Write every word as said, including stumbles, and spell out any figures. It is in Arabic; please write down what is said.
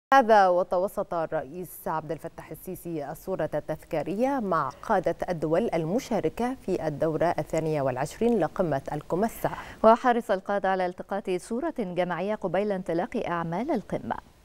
هذا وتوسط الرئيس عبد الفتاح السيسي الصورة التذكارية مع قادة الدول المشاركة في الدورة الثانية والعشرين لقمة الكوميسا. وحرص القادة على التقاط صورة جماعية قبيل انطلاق أعمال القمة.